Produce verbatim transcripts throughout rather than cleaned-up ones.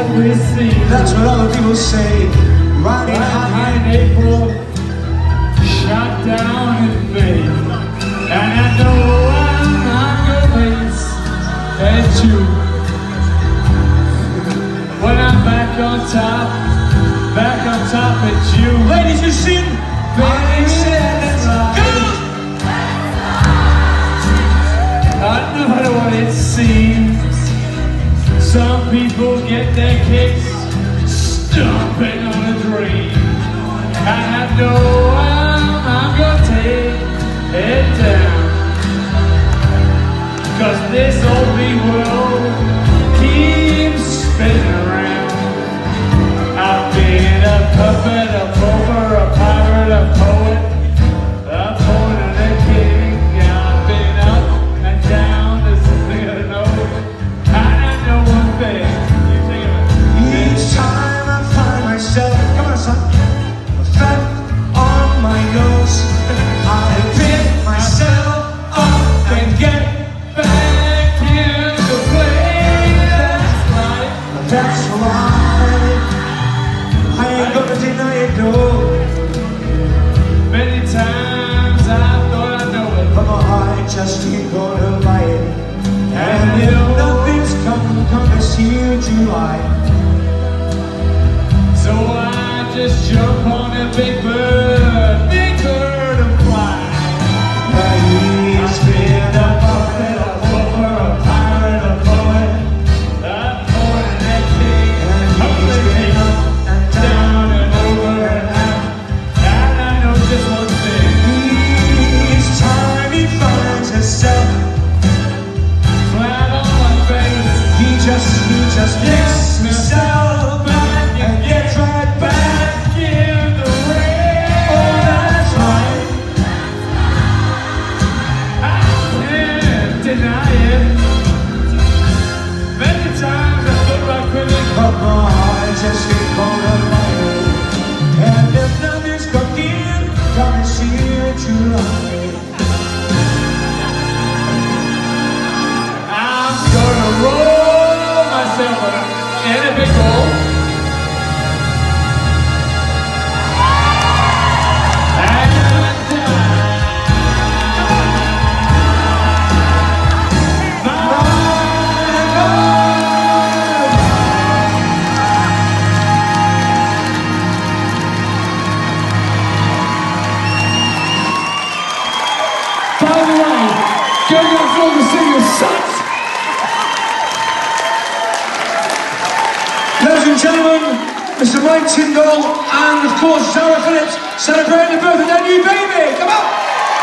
We see. That's what other people say. Riding high in April, shot down in May, and I know I'm not gonna miss at you. When I'm back on top, back on top at you. Ladies, you sing. Baby, let's go. I know what it seems. Some people get their kicks stomping on a dream, and I know I'm, I'm gonna take it down, 'cause this old big world keeps spinning around. I've been a puppet, a poker, a pirate, a poet, a poet and a king. I've been up and down, there's something I know. Each time I find myself, come on son, fat on my nose, I pick myself up and get back in the play. That's right. That's right. I ain't gonna deny it, no. Many times I thought I know it, but my heart just ain't gonna buy it. And if nothing's come, come this here July. So I just jump on a big bird, big bird and fly. He's been a puppet, a poker, a pirate, a poet, a poet and a king. and he's been up and down and over and out. And I know just one thing. Each time he finds himself flat on my face, he just, he just picks himself back and gets right back in the rain. Oh, that's right. I can't deny it. Many times I thought about quitting, But my heart just ain't gonna buy it. And if nothing's cooking, come and see it July. I'm gonna roll myself in a big hole. By the way, going on for the singers sucks. Ladies and gentlemen, Mister Mike Tindall and of course Sarah Phillips celebrating the birth of their new baby. Come on!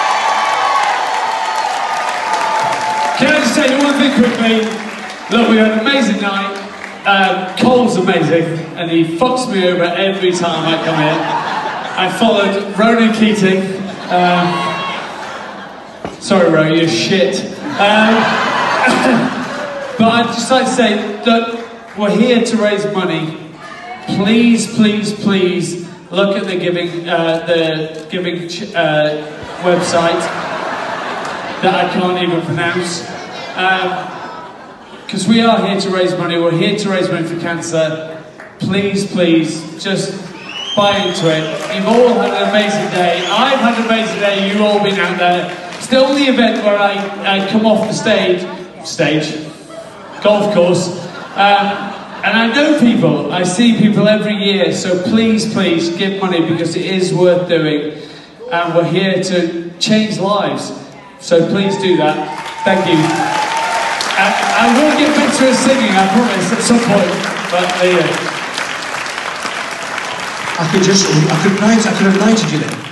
Can I just tell you one thing quickly? Look, we had an amazing night. Uh, Cole's amazing, and he fucks me over every time I come here. I followed Ronan Keating. Um, sorry, Ro, you're shit. Um, but I'd just like to say, look, we're here to raise money. Please, please, please look at the giving, uh, the giving uh, website that I can't even pronounce. Because um, we are here to raise money. We're here to raise money for cancer. Please, please, just buy into it. You've all had an amazing day. I've had an amazing day. You've all been out there. It's the only event where I, I come off the stage, stage, golf course. Um, And I know people, I see people every year, so please, please give money because it is worth doing. And we're here to change lives. So please do that. Thank you. And I will get better at singing, I promise, at some point. But there you go. I could just, I could have knighted, I could have knighted you then.